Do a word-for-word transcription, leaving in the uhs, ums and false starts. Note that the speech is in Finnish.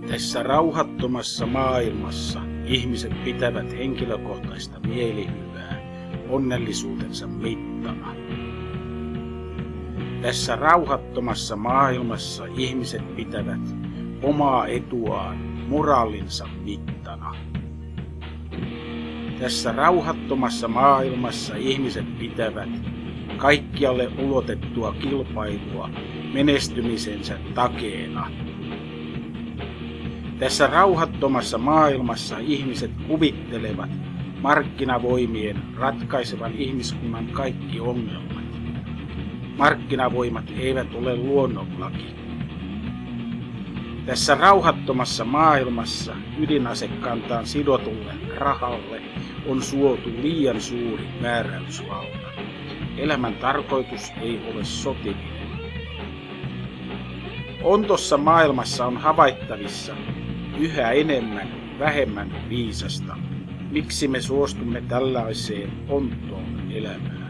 Tässä rauhattomassa maailmassa ihmiset pitävät henkilökohtaista mielihyvää onnellisuutensa mittana. Tässä rauhattomassa maailmassa ihmiset pitävät omaa etuaan moraalinsa mittana. Tässä rauhattomassa maailmassa ihmiset pitävät kaikkialle ulotettua kilpailua menestymisensä takeena. Tässä rauhattomassa maailmassa ihmiset kuvittelevat markkinavoimien ratkaisevan ihmiskunnan kaikki ongelmat. Markkinavoimat eivät ole luonnonlaki. Tässä rauhattomassa maailmassa ydinasekantaan sidotulle rahalle on suotu liian suuri määräysvalta. Elämän tarkoitus ei ole sotiminen. Ontossa maailmassa on havaittavissa yhä enemmän vähemmän viisasta. Miksi me suostumme tällaiseen ontoon elämään?